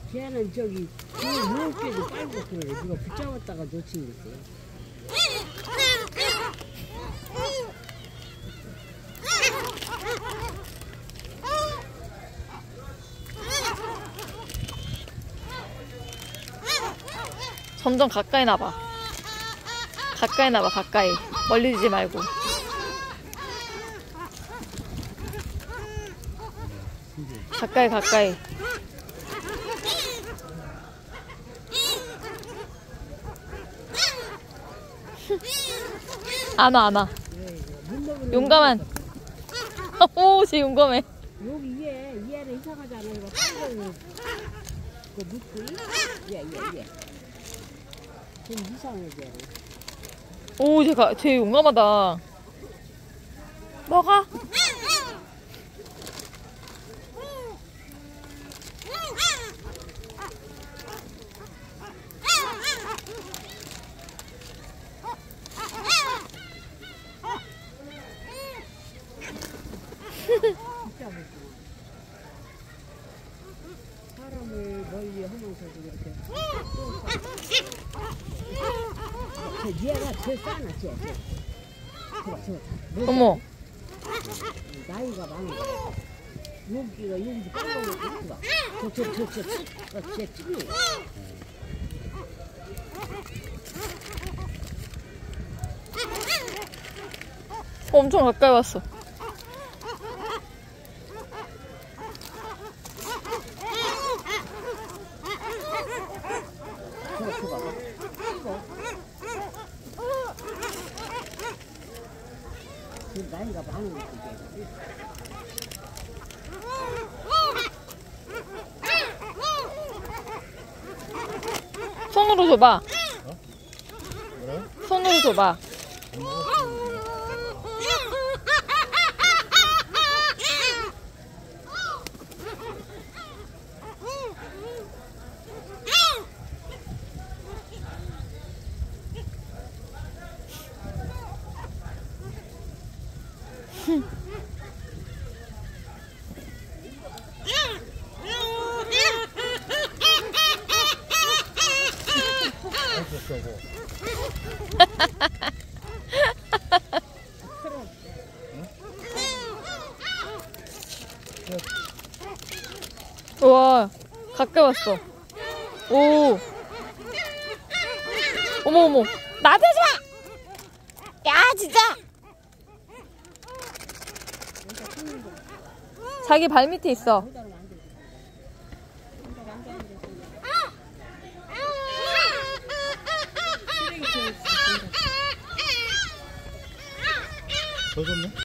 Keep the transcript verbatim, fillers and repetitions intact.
걔는 저기 그 무엇게도 빨고 그래. 누가 붙잡았다가 놓친 거지. 점점 가까이 나봐. 가까이 나봐, 가까이. 멀리 지지 말고. 가까이, 가까이. 안 와, 안 와. 용감한. 오, 쟤 용감해. 여기 얘, 얘는 이상하잖아. 이거 빨간 거 묻고. 얘, 얘, 얘. 좀 이상해, 쟤. 오, 쟤가, 쟤 용감하다. 먹어. 사람을 멀리 하면서도 이렇게. 얘가 제일 싸나, 쟤. 저거, 저거. 어머. 나이가 많아. 여기가 여기서 빨간 거 있어. 저, 저, 저, 저, 저, 저, 쟤 찌네. 엄청 가까이 왔어. 나이가 많은 거 손으로 줘봐. 어? 그래? 손으로 줘봐. 와, 가까이 왔어. 오. 어머, 어머. 나대지 마! 야, 진짜! 자기 발 밑에 있어. 젖었네?